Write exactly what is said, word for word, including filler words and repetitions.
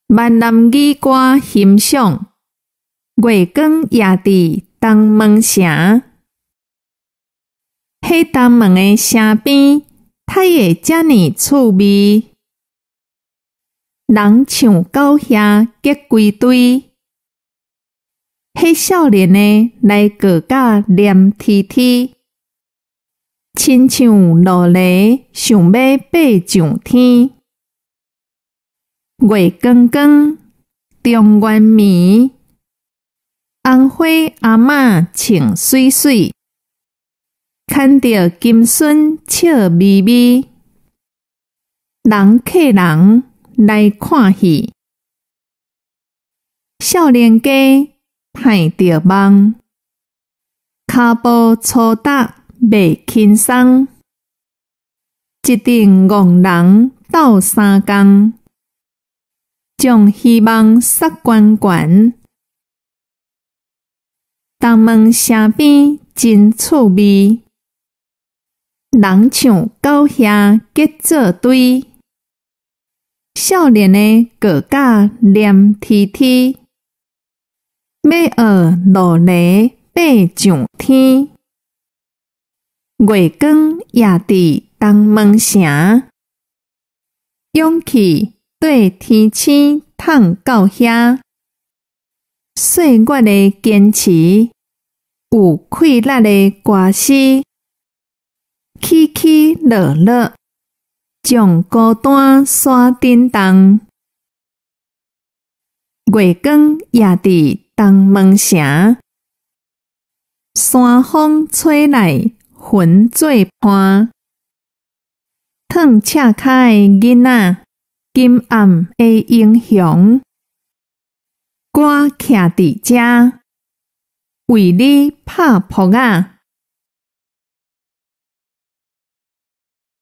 闽南语歌欣赏，月光也伫东门城。迄东门的城边，太会遮尼趣味。人像狗遐结规堆，迄少年的来过甲黏贴贴，亲像落雷，想要爬上天。月光光，中原暝，红花阿嬷穿水水，牵着金笋笑眯眯。人客人来看戏，少年家盼着梦，骹步粗踏袂轻松，一阵戆人斗相共。将希望撒悬悬，东门城边真趣味，人像狗遐结做堆，少年的个甲黏贴贴，要学落雷爬上天。月光也伫东门城，勇气对天星探到遐，岁月的坚持，有气力的歌诗，起起落落，将孤单刷震动。月光也伫东门城，山风吹来云做伴，烫赤脚的囡仔。金暗的英雄，我徛伫遮，为你拍扑啊！